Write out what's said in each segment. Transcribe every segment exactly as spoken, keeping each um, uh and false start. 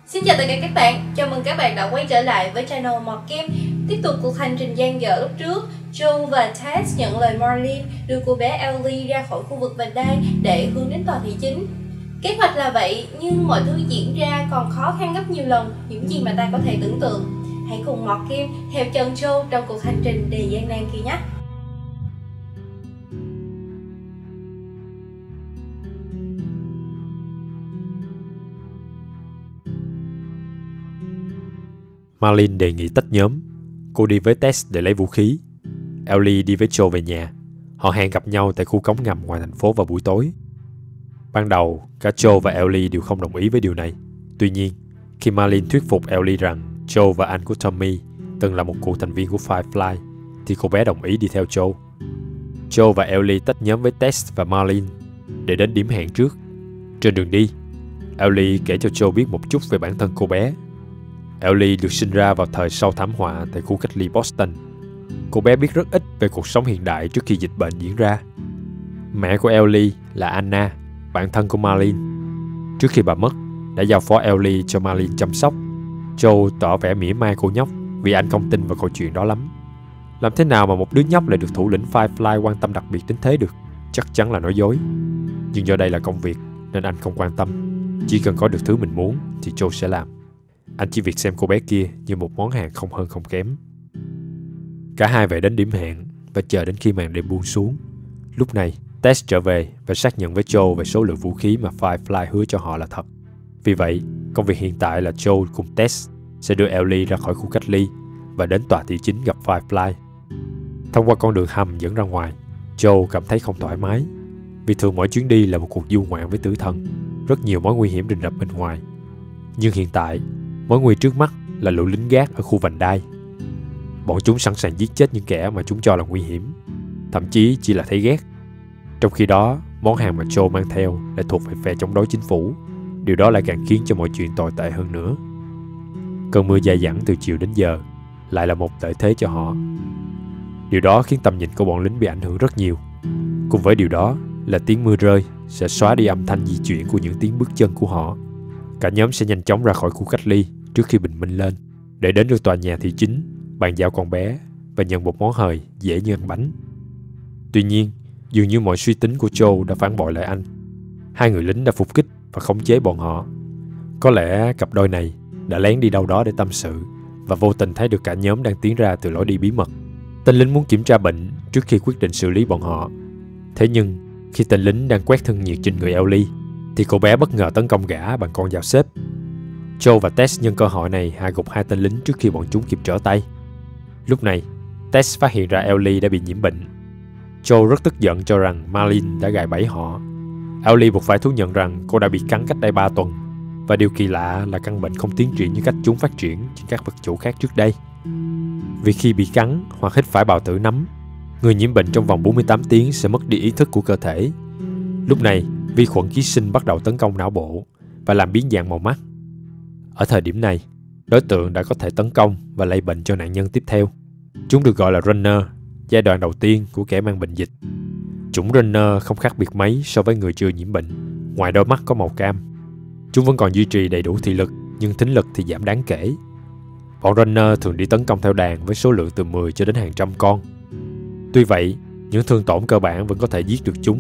Xin chào tất cả các bạn, chào mừng các bạn đã quay trở lại với channel Mọt Kim. Tiếp tục cuộc hành trình dang dở lúc trước, Joe và Tess nhận lời Marlene đưa cô bé Ellie ra khỏi khu vực vành đai để hướng đến tòa thị chính. Kế hoạch là vậy, nhưng mọi thứ diễn ra còn khó khăn gấp nhiều lần những gì mà ta có thể tưởng tượng. Hãy cùng Mọt Kim theo chân Joe trong cuộc hành trình đầy gian nan kia nhé. Marlene đề nghị tách nhóm. Cô đi với Tess để lấy vũ khí. Ellie đi với Joe về nhà. Họ hẹn gặp nhau tại khu cống ngầm ngoài thành phố vào buổi tối. Ban đầu, cả Joe và Ellie đều không đồng ý với điều này. Tuy nhiên, khi Marlene thuyết phục Ellie rằng Joe và anh của Tommy từng là một cựu thành viên của Firefly, thì cô bé đồng ý đi theo Joe. Joe và Ellie tách nhóm với Tess và Marlene để đến điểm hẹn trước. Trên đường đi, Ellie kể cho Joe biết một chút về bản thân cô bé. Ellie được sinh ra vào thời sau thảm họa tại khu cách ly Boston. Cô bé biết rất ít về cuộc sống hiện đại trước khi dịch bệnh diễn ra. Mẹ của Ellie là Anna, bạn thân của Marlene. Trước khi bà mất, đã giao phó Ellie cho Marlene chăm sóc. Joe tỏ vẻ mỉa mai cô nhóc vì anh không tin vào câu chuyện đó lắm. Làm thế nào mà một đứa nhóc lại được thủ lĩnh Firefly quan tâm đặc biệt đến thế được? Chắc chắn là nói dối. Nhưng do đây là công việc nên anh không quan tâm. Chỉ cần có được thứ mình muốn thì Joe sẽ làm. Anh chỉ việc xem cô bé kia như một món hàng không hơn không kém. Cả hai về đến điểm hẹn và chờ đến khi màn đêm buông xuống. Lúc này, Tess trở về và xác nhận với Joe về số lượng vũ khí mà Firefly hứa cho họ là thật. Vì vậy, công việc hiện tại là Joe cùng Tess sẽ đưa Ellie ra khỏi khu cách ly và đến tòa thị chính gặp Firefly. Thông qua con đường hầm dẫn ra ngoài, Joe cảm thấy không thoải mái. Vì thường mỗi chuyến đi là một cuộc du ngoạn với tử thần, rất nhiều mối nguy hiểm rình rập bên ngoài. Nhưng hiện tại, mối nguy trước mắt là lũ lính gác ở khu vành đai. Bọn chúng sẵn sàng giết chết những kẻ mà chúng cho là nguy hiểm, thậm chí chỉ là thấy ghét. Trong khi đó, món hàng mà Joe mang theo lại thuộc về phe chống đối chính phủ. Điều đó lại càng khiến cho mọi chuyện tồi tệ hơn nữa. Cơn mưa dai dẳng từ chiều đến giờ lại là một lợi thế cho họ. Điều đó khiến tầm nhìn của bọn lính bị ảnh hưởng rất nhiều. Cùng với điều đó là tiếng mưa rơi sẽ xóa đi âm thanh di chuyển của những tiếng bước chân của họ. Cả nhóm sẽ nhanh chóng ra khỏi khu cách ly trước khi bình minh lên, để đến được tòa nhà thị chính, bàn giao con bé và nhận một món hời dễ như ăn bánh. Tuy nhiên, dường như mọi suy tính của Joe đã phản bội lại anh. Hai người lính đã phục kích và khống chế bọn họ. Có lẽ cặp đôi này đã lén đi đâu đó để tâm sự và vô tình thấy được cả nhóm đang tiến ra từ lối đi bí mật. Tên lính muốn kiểm tra bệnh trước khi quyết định xử lý bọn họ. Thế nhưng, khi tên lính đang quét thân nhiệt trên người Ellie, thì cô bé bất ngờ tấn công gã bằng con dao xếp. Joe và Tess nhân cơ hội này hạ gục hai tên lính trước khi bọn chúng kịp trở tay. Lúc này, Tess phát hiện ra Ellie đã bị nhiễm bệnh. Joe rất tức giận cho rằng Marlene đã gài bẫy họ. Ellie buộc phải thú nhận rằng cô đã bị cắn cách đây ba tuần, và điều kỳ lạ là căn bệnh không tiến triển như cách chúng phát triển trên các vật chủ khác trước đây. Vì khi bị cắn hoặc hít phải bào tử nấm, người nhiễm bệnh trong vòng bốn mươi tám tiếng sẽ mất đi ý thức của cơ thể. Lúc này, vi khuẩn ký sinh bắt đầu tấn công não bộ và làm biến dạng màu mắt. Ở thời điểm này, đối tượng đã có thể tấn công và lây bệnh cho nạn nhân tiếp theo. Chúng được gọi là runner, giai đoạn đầu tiên của kẻ mang bệnh dịch. Chủng runner không khác biệt mấy so với người chưa nhiễm bệnh, ngoài đôi mắt có màu cam. Chúng vẫn còn duy trì đầy đủ thị lực, nhưng thính lực thì giảm đáng kể. Bọn runner thường đi tấn công theo đàn với số lượng từ mười cho đến hàng trăm con. Tuy vậy, những thương tổn cơ bản vẫn có thể giết được chúng.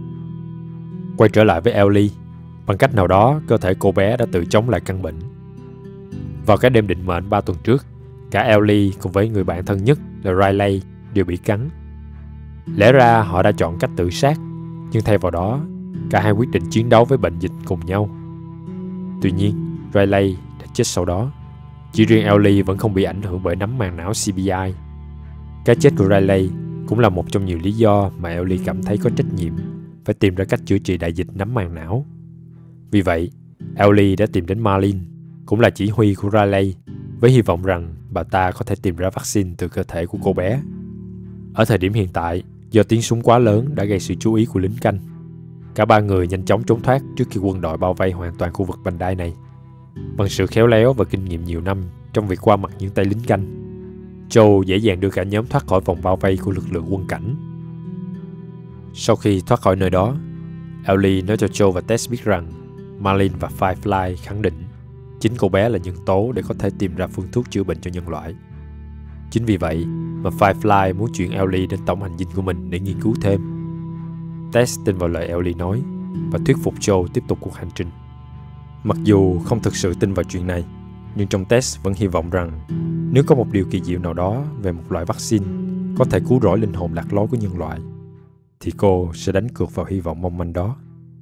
Quay trở lại với Ellie, bằng cách nào đó cơ thể cô bé đã tự chống lại căn bệnh. Vào cái đêm định mệnh ba tuần trước, cả Ellie cùng với người bạn thân nhất là Riley đều bị cắn. Lẽ ra họ đã chọn cách tự sát, nhưng thay vào đó, cả hai quyết định chiến đấu với bệnh dịch cùng nhau. Tuy nhiên, Riley đã chết sau đó. Chỉ riêng Ellie vẫn không bị ảnh hưởng bởi nấm màng não xê bê i. Cái chết của Riley cũng là một trong nhiều lý do mà Ellie cảm thấy có trách nhiệm phải tìm ra cách chữa trị đại dịch nấm màng não. Vì vậy, Ellie đã tìm đến Marlene, cũng là chỉ huy của Riley, với hy vọng rằng bà ta có thể tìm ra vaccine từ cơ thể của cô bé. Ở thời điểm hiện tại, do tiếng súng quá lớn đã gây sự chú ý của lính canh, cả ba người nhanh chóng trốn thoát trước khi quân đội bao vây hoàn toàn khu vực vành đai này. Bằng sự khéo léo và kinh nghiệm nhiều năm trong việc qua mặt những tay lính canh, Joe dễ dàng đưa cả nhóm thoát khỏi vòng bao vây của lực lượng quân cảnh. Sau khi thoát khỏi nơi đó, Ellie nói cho Joe và Tess biết rằng Marlene và Firefly khẳng định chính cô bé là nhân tố để có thể tìm ra phương thuốc chữa bệnh cho nhân loại. Chính vì vậy mà Firefly muốn chuyển Ellie đến tổng hành dinh của mình để nghiên cứu thêm. Tess tin vào lời Ellie nói và thuyết phục Joe tiếp tục cuộc hành trình. Mặc dù không thực sự tin vào chuyện này, nhưng trong Tess vẫn hy vọng rằng nếu có một điều kỳ diệu nào đó về một loại vaccine có thể cứu rỗi linh hồn lạc lối của nhân loại, thì cô sẽ đánh cược vào hy vọng mong manh đó.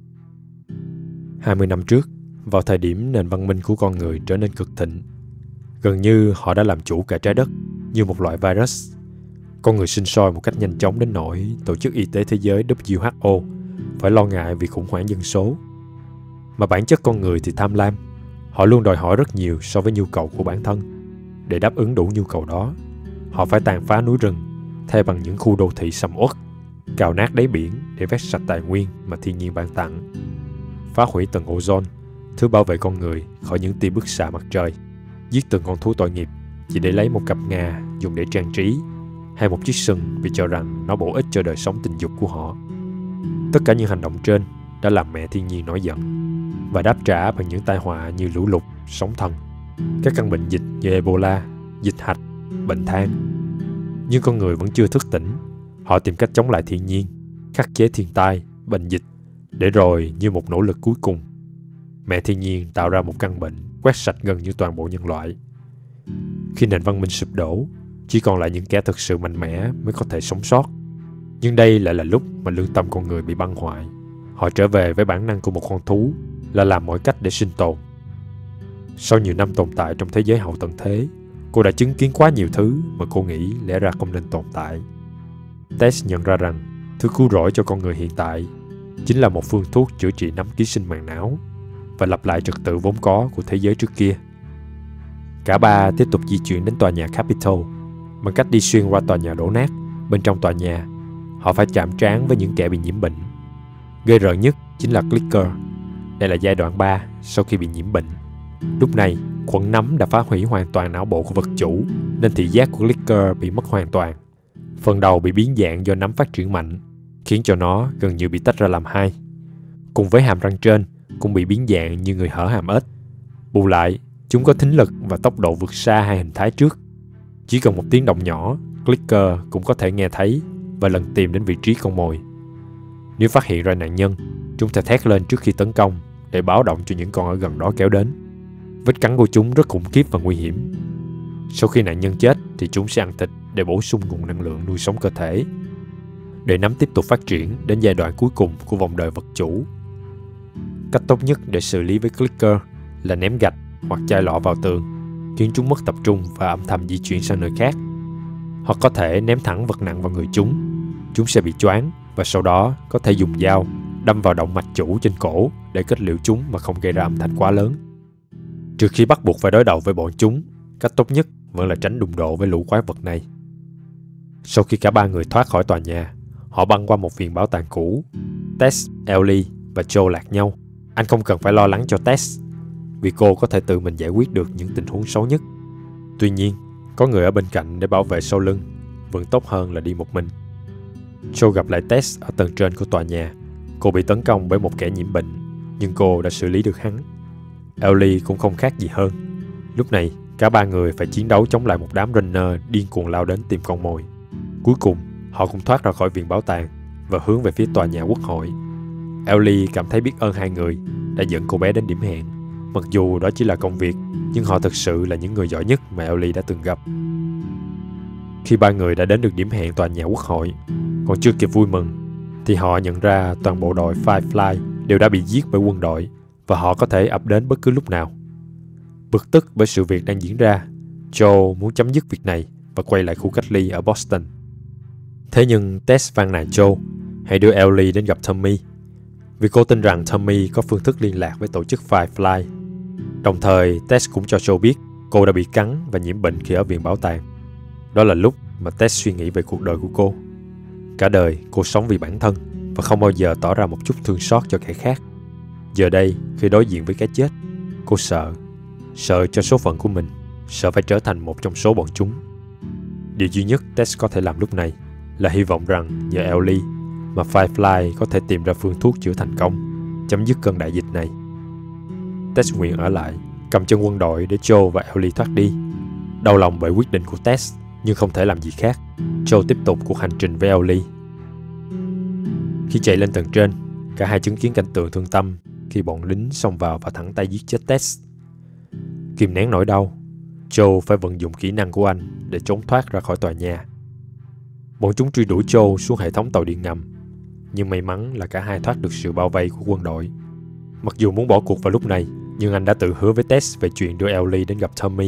hai mươi năm trước, vào thời điểm nền văn minh của con người trở nên cực thịnh, gần như họ đã làm chủ cả trái đất như một loại virus. Con người sinh sôi một cách nhanh chóng đến nỗi Tổ chức Y tế Thế giới W H O phải lo ngại vì khủng hoảng dân số. Mà bản chất con người thì tham lam. Họ luôn đòi hỏi rất nhiều so với nhu cầu của bản thân. Để đáp ứng đủ nhu cầu đó, họ phải tàn phá núi rừng, thay bằng những khu đô thị sầm uất, cào nát đáy biển để vét sạch tài nguyên mà thiên nhiên ban tặng, phá hủy tầng ozone, thứ bảo vệ con người khỏi những tia bức xạ mặt trời, giết từng con thú tội nghiệp chỉ để lấy một cặp ngà dùng để trang trí, hay một chiếc sừng vì cho rằng nó bổ ích cho đời sống tình dục của họ. Tất cả những hành động trên đã làm mẹ thiên nhiên nổi giận và đáp trả bằng những tai họa như lũ lụt, sóng thần, các căn bệnh dịch như Ebola, dịch hạch, bệnh than. Nhưng con người vẫn chưa thức tỉnh. Họ tìm cách chống lại thiên nhiên, khắc chế thiên tai, bệnh dịch, để rồi như một nỗ lực cuối cùng, mẹ thiên nhiên tạo ra một căn bệnh quét sạch gần như toàn bộ nhân loại. Khi nền văn minh sụp đổ, chỉ còn lại những kẻ thực sự mạnh mẽ mới có thể sống sót. Nhưng đây lại là lúc mà lương tâm con người bị băng hoại. Họ trở về với bản năng của một con thú là làm mọi cách để sinh tồn. Sau nhiều năm tồn tại trong thế giới hậu tận thế, cô đã chứng kiến quá nhiều thứ mà cô nghĩ lẽ ra không nên tồn tại. Tess nhận ra rằng thứ cứu rỗi cho con người hiện tại chính là một phương thuốc chữa trị nấm ký sinh màng não và lặp lại trật tự vốn có của thế giới trước kia. Cả ba tiếp tục di chuyển đến tòa nhà Capitol. Bằng cách đi xuyên qua tòa nhà đổ nát, bên trong tòa nhà, họ phải chạm trán với những kẻ bị nhiễm bệnh. Ghê rợn nhất chính là Clicker. Đây là giai đoạn ba sau khi bị nhiễm bệnh. Lúc này, khuẩn nấm đã phá hủy hoàn toàn não bộ của vật chủ, nên thị giác của Clicker bị mất hoàn toàn. Phần đầu bị biến dạng do nấm phát triển mạnh, khiến cho nó gần như bị tách ra làm hai. Cùng với hàm răng trên cũng bị biến dạng như người hở hàm ếch. Bù lại, chúng có thính lực và tốc độ vượt xa hai hình thái trước. Chỉ cần một tiếng động nhỏ, Clicker cũng có thể nghe thấy và lần tìm đến vị trí con mồi. Nếu phát hiện ra nạn nhân, chúng sẽ thét lên trước khi tấn công để báo động cho những con ở gần đó kéo đến. Vết cắn của chúng rất khủng khiếp và nguy hiểm. Sau khi nạn nhân chết thì chúng sẽ ăn thịt để bổ sung nguồn năng lượng nuôi sống cơ thể. Để nấm tiếp tục phát triển đến giai đoạn cuối cùng của vòng đời vật chủ. Cách tốt nhất để xử lý với Clicker là ném gạch hoặc chai lọ vào tường, khiến chúng mất tập trung và âm thầm di chuyển sang nơi khác. Hoặc có thể ném thẳng vật nặng vào người chúng. Chúng sẽ bị choáng và sau đó có thể dùng dao đâm vào động mạch chủ trên cổ để kết liễu chúng mà không gây ra âm thanh quá lớn. Trừ khi bắt buộc phải đối đầu với bọn chúng, cách tốt nhất vẫn là tránh đụng độ với lũ quái vật này. Sau khi cả ba người thoát khỏi tòa nhà, họ băng qua một viện bảo tàng cũ. Tess, Ellie và Joe lạc nhau. Anh không cần phải lo lắng cho Tess, vì cô có thể tự mình giải quyết được những tình huống xấu nhất. Tuy nhiên, có người ở bên cạnh để bảo vệ sau lưng vẫn tốt hơn là đi một mình. Joe gặp lại Tess ở tầng trên của tòa nhà. Cô bị tấn công bởi một kẻ nhiễm bệnh, nhưng cô đã xử lý được hắn. Ellie cũng không khác gì hơn. Lúc này, cả ba người phải chiến đấu chống lại một đám runner điên cuồng lao đến tìm con mồi. Cuối cùng, họ cũng thoát ra khỏi viện bảo tàng và hướng về phía tòa nhà quốc hội. Ellie cảm thấy biết ơn hai người đã dẫn cô bé đến điểm hẹn. Mặc dù đó chỉ là công việc, nhưng họ thực sự là những người giỏi nhất mà Ellie đã từng gặp. Khi ba người đã đến được điểm hẹn tòa nhà quốc hội, còn chưa kịp vui mừng, thì họ nhận ra toàn bộ đội Firefly đều đã bị giết bởi quân đội và họ có thể ập đến bất cứ lúc nào. Bực tức bởi sự việc đang diễn ra, Joe muốn chấm dứt việc này và quay lại khu cách ly ở Boston. Thế nhưng Tess van nàn Joe hãy đưa Ellie đến gặp Tommy, vì cô tin rằng Tommy có phương thức liên lạc với tổ chức Firefly. Đồng thời, Tess cũng cho Joe biết cô đã bị cắn và nhiễm bệnh khi ở viện bảo tàng. Đó là lúc mà Tess suy nghĩ về cuộc đời của cô. Cả đời cô sống vì bản thân và không bao giờ tỏ ra một chút thương xót cho kẻ khác. Giờ đây, khi đối diện với cái chết, cô sợ. Sợ cho số phận của mình, sợ phải trở thành một trong số bọn chúng. Điều duy nhất Tess có thể làm lúc này là hy vọng rằng nhờ Ellie mà Firefly có thể tìm ra phương thuốc chữa thành công, chấm dứt cơn đại dịch này. Tess nguyện ở lại, cầm chân quân đội để Joe và Ellie thoát đi. Đau lòng bởi quyết định của Tess, nhưng không thể làm gì khác. Joe tiếp tục cuộc hành trình với Ellie. Khi chạy lên tầng trên, cả hai chứng kiến cảnh tượng thương tâm khi bọn lính xông vào và thẳng tay giết chết Tess. Kìm nén nỗi đau, Joe phải vận dụng kỹ năng của anh để trốn thoát ra khỏi tòa nhà. Bọn chúng truy đuổi Joe xuống hệ thống tàu điện ngầm, nhưng may mắn là cả hai thoát được sự bao vây của quân đội. Mặc dù muốn bỏ cuộc vào lúc này, nhưng anh đã tự hứa với Tess về chuyện đưa Ellie đến gặp Tommy.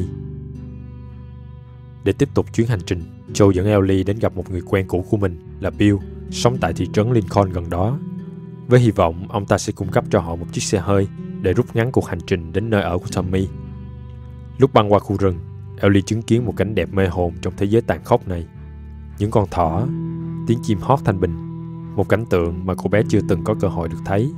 Để tiếp tục chuyến hành trình, Joe dẫn Ellie đến gặp một người quen cũ của mình là Bill, sống tại thị trấn Lincoln gần đó, với hy vọng ông ta sẽ cung cấp cho họ một chiếc xe hơi để rút ngắn cuộc hành trình đến nơi ở của Tommy. Lúc băng qua khu rừng, Ellie chứng kiến một cảnh đẹp mê hồn trong thế giới tàn khốc này. Những con thỏ, tiếng chim hót thanh bình, một cảnh tượng mà cô bé chưa từng có cơ hội được thấy.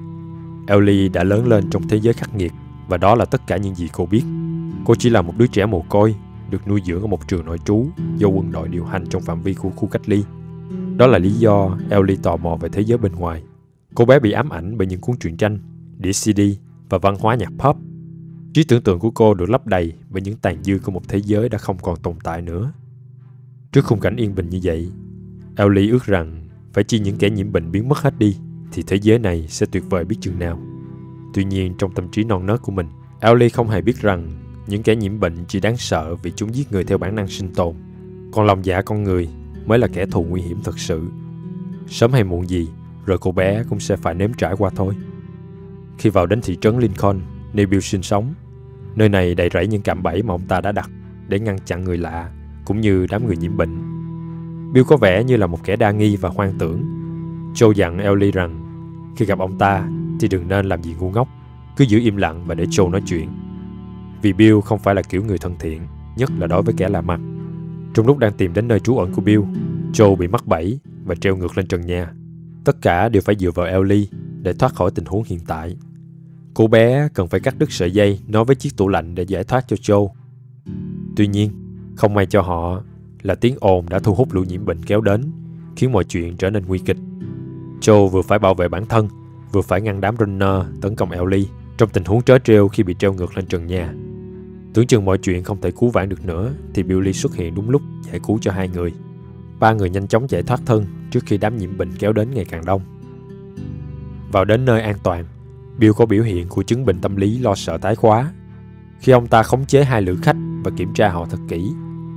Ellie đã lớn lên trong thế giới khắc nghiệt, và đó là tất cả những gì cô biết. Cô chỉ là một đứa trẻ mồ côi, được nuôi dưỡng ở một trường nội trú do quân đội điều hành trong phạm vi của khu cách ly. Đó là lý do Ellie tò mò về thế giới bên ngoài. Cô bé bị ám ảnh bởi những cuốn truyện tranh, đĩa xê đê và văn hóa nhạc pop. Trí tưởng tượng của cô được lấp đầy bởi những tàn dư của một thế giới đã không còn tồn tại nữa. Trước khung cảnh yên bình như vậy, Ellie ước rằng phải chi những kẻ nhiễm bệnh biến mất hết đi thì thế giới này sẽ tuyệt vời biết chừng nào. Tuy nhiên, trong tâm trí non nớt của mình, Ellie không hề biết rằng những kẻ nhiễm bệnh chỉ đáng sợ vì chúng giết người theo bản năng sinh tồn, còn lòng dạ con người mới là kẻ thù nguy hiểm thật sự. Sớm hay muộn gì, rồi cô bé cũng sẽ phải nếm trải qua thôi. Khi vào đến thị trấn Lincoln, nơi Bill sinh sống, nơi này đầy rẫy những cạm bẫy mà ông ta đã đặt để ngăn chặn người lạ cũng như đám người nhiễm bệnh. Bill có vẻ như là một kẻ đa nghi và hoang tưởng. Joe dặn Ellie rằng khi gặp ông ta thì đừng nên làm gì ngu ngốc, cứ giữ im lặng và để Joe nói chuyện. Vì Bill không phải là kiểu người thân thiện, nhất là đối với kẻ lạ mặt. Trong lúc đang tìm đến nơi trú ẩn của Bill, Joe bị mắc bẫy và treo ngược lên trần nhà. Tất cả đều phải dựa vào Ellie để thoát khỏi tình huống hiện tại. Cô bé cần phải cắt đứt sợi dây nối với chiếc tủ lạnh để giải thoát cho Joe. Tuy nhiên, không may cho họ là tiếng ồn đã thu hút lũ nhiễm bệnh kéo đến, khiến mọi chuyện trở nên nguy kịch. Joe vừa phải bảo vệ bản thân, vừa phải ngăn đám runner tấn công Ellie trong tình huống trớ trêu khi bị treo ngược lên trần nhà. Tưởng chừng mọi chuyện không thể cứu vãn được nữa thì Billy xuất hiện đúng lúc giải cứu cho hai người. Ba người nhanh chóng chạy thoát thân trước khi đám nhiễm bệnh kéo đến ngày càng đông. Vào đến nơi an toàn, Bill có biểu hiện của chứng bệnh tâm lý lo sợ tái khóa khi ông ta khống chế hai lữ khách và kiểm tra họ thật kỹ.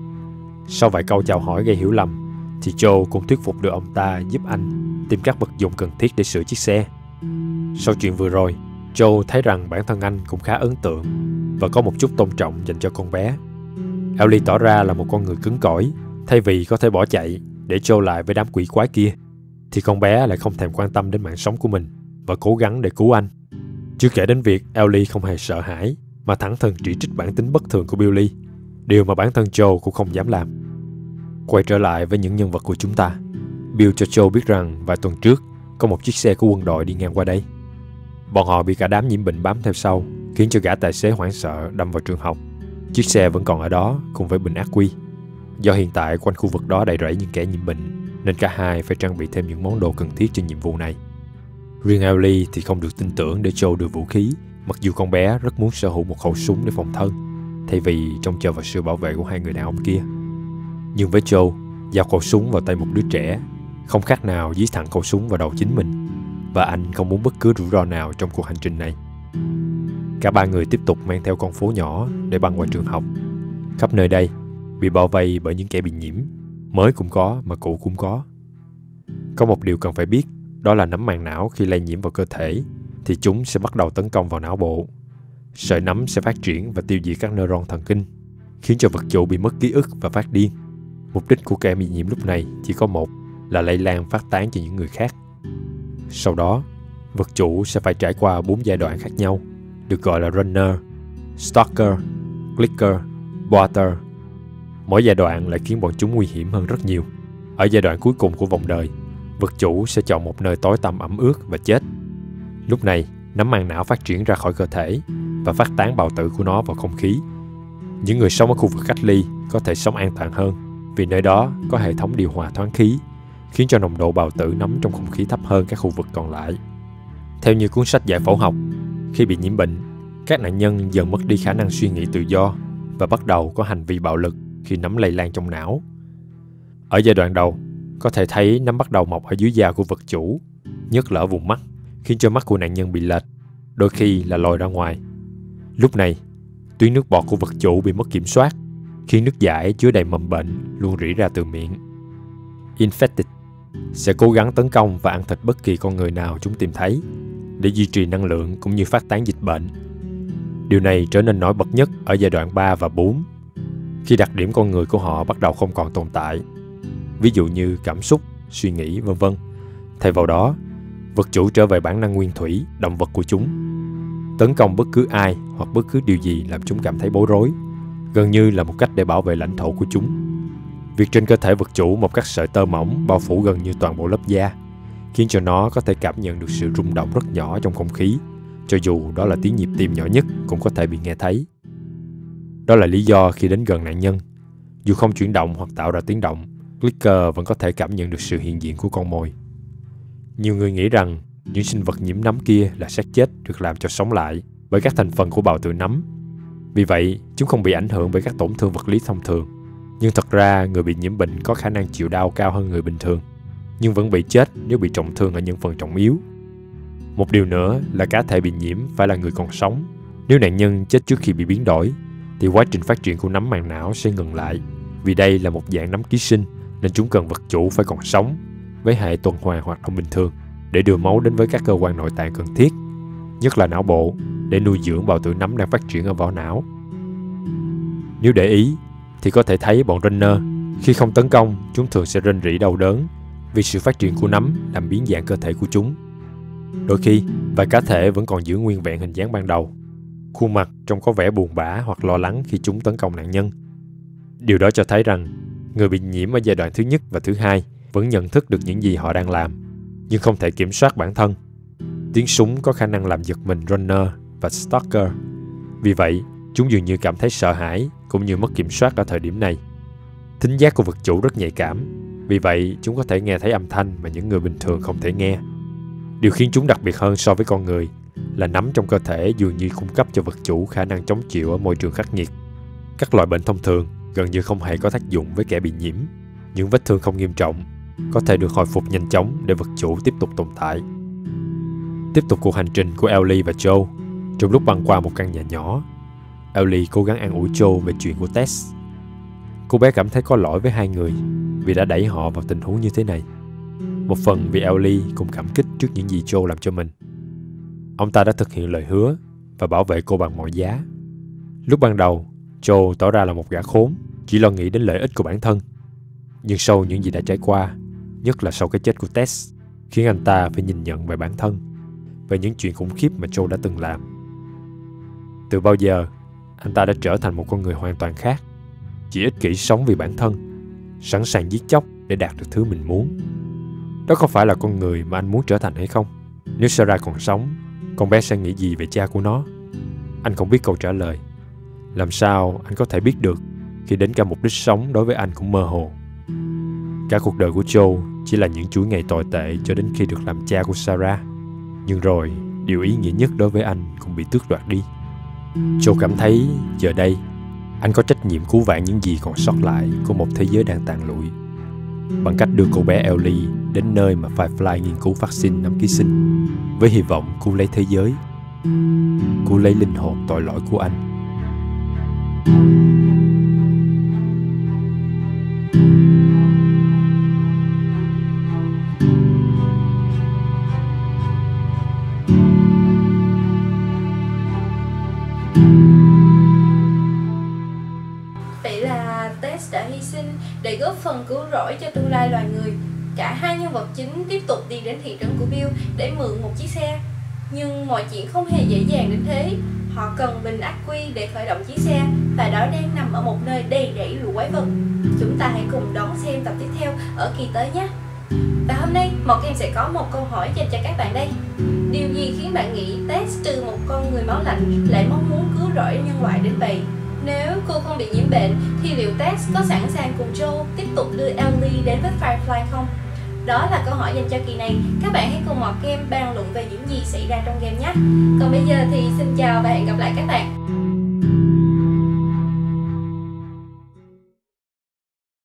Sau vài câu chào hỏi gây hiểu lầm thì Joe cũng thuyết phục được ông ta giúp anh tìm các vật dụng cần thiết để sửa chiếc xe. Sau chuyện vừa rồi, Joe thấy rằng bản thân anh cũng khá ấn tượng và có một chút tôn trọng dành cho con bé. Ellie tỏ ra là một con người cứng cỏi. Thay vì có thể bỏ chạy để Joe lại với đám quỷ quái kia, thì con bé lại không thèm quan tâm đến mạng sống của mình và cố gắng để cứu anh. Chưa kể đến việc Ellie không hề sợ hãi mà thẳng thừng chỉ trích bản tính bất thường của Billy, điều mà bản thân Joe cũng không dám làm. Quay trở lại với những nhân vật của chúng ta, Bill cho Joe biết rằng vài tuần trước có một chiếc xe của quân đội đi ngang qua đây. Bọn họ bị cả đám nhiễm bệnh bám theo sau, khiến cho gã tài xế hoảng sợ đâm vào trường học. Chiếc xe vẫn còn ở đó cùng với bình ác quy. Do hiện tại quanh khu vực đó đầy rẫy những kẻ nhiễm bệnh, nên cả hai phải trang bị thêm những món đồ cần thiết cho nhiệm vụ này. Riêng Ellie thì không được tin tưởng để Joe đưa vũ khí, mặc dù con bé rất muốn sở hữu một khẩu súng để phòng thân, thay vì trông chờ vào sự bảo vệ của hai người đàn ông kia. Nhưng với Joe, giao khẩu súng vào tay một đứa trẻ không khác nào dí thẳng khẩu súng vào đầu chính mình, và anh không muốn bất cứ rủi ro nào trong cuộc hành trình này. Cả ba người tiếp tục mang theo con phố nhỏ để băng qua trường học. Khắp nơi đây bị bao vây bởi những kẻ bị nhiễm, mới cũng có mà cũ cũng có. Có một điều cần phải biết, đó là nấm màng não khi lây nhiễm vào cơ thể thì chúng sẽ bắt đầu tấn công vào não bộ. Sợi nấm sẽ phát triển và tiêu diệt các neuron thần kinh, khiến cho vật chủ bị mất ký ức và phát điên. Mục đích của kẻ bị nhiễm lúc này chỉ có một, là lây lan phát tán cho những người khác. Sau đó, vật chủ sẽ phải trải qua bốn giai đoạn khác nhau, được gọi là runner, stalker, clicker, boarder. Mỗi giai đoạn lại khiến bọn chúng nguy hiểm hơn rất nhiều. Ở giai đoạn cuối cùng của vòng đời, vật chủ sẽ chọn một nơi tối tăm ẩm ướt và chết. Lúc này, nấm màng não phát triển ra khỏi cơ thể và phát tán bào tử của nó vào không khí. Những người sống ở khu vực cách ly có thể sống an toàn hơn vì nơi đó có hệ thống điều hòa thoáng khí, khiến cho nồng độ bào tử nấm trong không khí thấp hơn các khu vực còn lại. Theo như cuốn sách giải phẫu học, khi bị nhiễm bệnh, Các nạn nhân dần mất đi khả năng suy nghĩ tự do và bắt đầu có hành vi bạo lực khi nấm lây lan trong não. Ở giai đoạn đầu, có thể thấy nấm bắt đầu mọc ở dưới da của vật chủ, nhất là ở vùng mắt, khiến cho mắt của nạn nhân bị lệch, đôi khi là lồi ra ngoài. Lúc này, tuyến nước bọt của vật chủ bị mất kiểm soát, khiến nước dãi chứa đầy mầm bệnh luôn rỉ ra từ miệng. Infected sẽ cố gắng tấn công và ăn thịt bất kỳ con người nào chúng tìm thấy để duy trì năng lượng cũng như phát tán dịch bệnh. Điều này trở nên nổi bật nhất ở giai đoạn ba và bốn, khi đặc điểm con người của họ bắt đầu không còn tồn tại, ví dụ như cảm xúc, suy nghĩ, vân vân. Thay vào đó, vật chủ trở về bản năng nguyên thủy, động vật của chúng, tấn công bất cứ ai hoặc bất cứ điều gì làm chúng cảm thấy bối rối, gần như là một cách để bảo vệ lãnh thổ của chúng. Việc trên cơ thể vật chủ một các sợi tơ mỏng bao phủ gần như toàn bộ lớp da, khiến cho nó có thể cảm nhận được sự rung động rất nhỏ trong không khí, cho dù đó là tiếng nhịp tim nhỏ nhất cũng có thể bị nghe thấy. Đó là lý do khi đến gần nạn nhân, dù không chuyển động hoặc tạo ra tiếng động, clicker vẫn có thể cảm nhận được sự hiện diện của con mồi. Nhiều người nghĩ rằng những sinh vật nhiễm nấm kia là xác chết được làm cho sống lại bởi các thành phần của bào tử nấm. Vì vậy, chúng không bị ảnh hưởng bởi các tổn thương vật lý thông thường. Nhưng thật ra, người bị nhiễm bệnh có khả năng chịu đau cao hơn người bình thường, nhưng vẫn bị chết nếu bị trọng thương ở những phần trọng yếu. Một điều nữa là cá thể bị nhiễm phải là người còn sống. Nếu nạn nhân chết trước khi bị biến đổi, thì quá trình phát triển của nấm màng não sẽ ngừng lại. Vì đây là một dạng nấm ký sinh, nên chúng cần vật chủ phải còn sống, với hệ tuần hoàn hoạt động bình thường, để đưa máu đến với các cơ quan nội tạng cần thiết, nhất là não bộ, để nuôi dưỡng bào tử nấm đang phát triển ở vỏ não. Nếu để ý, thì có thể thấy bọn runner, khi không tấn công, chúng thường sẽ rên rỉ đau đớn, vì sự phát triển của nấm làm biến dạng cơ thể của chúng. Đôi khi, vài cá thể vẫn còn giữ nguyên vẹn hình dáng ban đầu. Khuôn mặt trông có vẻ buồn bã hoặc lo lắng khi chúng tấn công nạn nhân. Điều đó cho thấy rằng, người bị nhiễm ở giai đoạn thứ nhất và thứ hai vẫn nhận thức được những gì họ đang làm, nhưng không thể kiểm soát bản thân. Tiếng súng có khả năng làm giật mình runner và stalker. Vì vậy, chúng dường như cảm thấy sợ hãi cũng như mất kiểm soát ở thời điểm này. Thính giác của vật chủ rất nhạy cảm, vì vậy chúng có thể nghe thấy âm thanh mà những người bình thường không thể nghe. Điều khiến chúng đặc biệt hơn so với con người là nấm trong cơ thể dường như cung cấp cho vật chủ khả năng chống chịu ở môi trường khắc nghiệt. Các loại bệnh thông thường gần như không hề có tác dụng với kẻ bị nhiễm. Những vết thương không nghiêm trọng có thể được hồi phục nhanh chóng để vật chủ tiếp tục tồn tại. Tiếp tục cuộc hành trình của Ellie và Joe. Trong lúc băng qua một căn nhà nhỏ, Ellie cố gắng an ủi Joe về chuyện của Tess. Cô bé cảm thấy có lỗi với hai người vì đã đẩy họ vào tình huống như thế này. Một phần vì Ellie cũng cảm kích trước những gì Joe làm cho mình. Ông ta đã thực hiện lời hứa và bảo vệ cô bằng mọi giá. Lúc ban đầu, Joe tỏ ra là một gã khốn, chỉ lo nghĩ đến lợi ích của bản thân. Nhưng sau những gì đã trải qua, nhất là sau cái chết của Tess, khiến anh ta phải nhìn nhận về bản thân, về những chuyện khủng khiếp mà Joe đã từng làm. Từ bao giờ, anh ta đã trở thành một con người hoàn toàn khác, chỉ ích kỷ sống vì bản thân, sẵn sàng giết chóc để đạt được thứ mình muốn. Đó có phải là con người mà anh muốn trở thành hay không? Nếu Sarah còn sống, con bé sẽ nghĩ gì về cha của nó? Anh không biết câu trả lời. Làm sao anh có thể biết được khi đến cả mục đích sống đối với anh cũng mơ hồ? Cả cuộc đời của Joe chỉ là những chuỗi ngày tồi tệ cho đến khi được làm cha của Sarah. Nhưng rồi, điều ý nghĩa nhất đối với anh cũng bị tước đoạt đi. Joe cảm thấy giờ đây, anh có trách nhiệm cứu vãn những gì còn sót lại của một thế giới đang tàn lụi, bằng cách đưa cô bé Ellie đến nơi mà Firefly nghiên cứu vaccine nấm ký sinh, với hy vọng cứu lấy thế giới, cứu lấy linh hồn tội lỗi của anh. Vậy là Tess đã hy sinh để góp phần cứu rỗi cho tương lai loài người. Cả hai nhân vật chính tiếp tục đi đến thị trấn của Bill để mượn một chiếc xe. Nhưng mọi chuyện không hề dễ dàng đến thế. Họ cần bình ắc quy để khởi động chiếc xe, và đó đang nằm ở một nơi đầy rẫy lũ quái vật. Chúng ta hãy cùng đón xem tập tiếp theo ở kỳ tới nhé. Và hôm nay, Mọt Game sẽ có một câu hỏi dành cho các bạn đây. Điều gì khiến bạn nghĩ Tess, trừ một con người máu lạnh, lại mong muốn cứu rỗi nhân loại đến vậy? Nếu cô không bị nhiễm bệnh, thì liệu Tess có sẵn sàng cùng Joe tiếp tục đưa Ellie đến với Firefly không? Đó là câu hỏi dành cho kỳ này. Các bạn hãy cùng Mọt Game bàn luận về những gì xảy ra trong game nhé. Còn bây giờ thì xin chào và hẹn gặp lại các bạn.